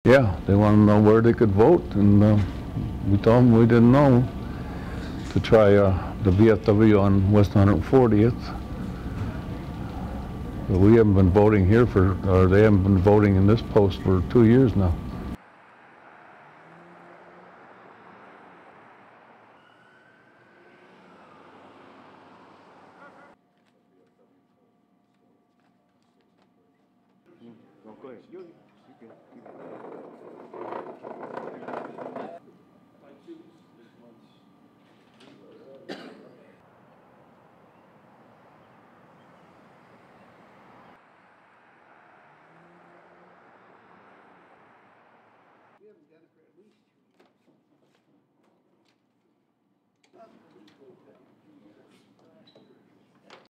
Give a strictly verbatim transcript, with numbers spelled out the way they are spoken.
Yeah, they want to know where they could vote, and uh, we told them we didn't know, to try uh, the V F W on West one hundred fortieth. But we haven't been voting here for, or they haven't been voting in this post for two years now. No, go ahead. You, you can keep it. We haven't done it for at least two years. Not at least.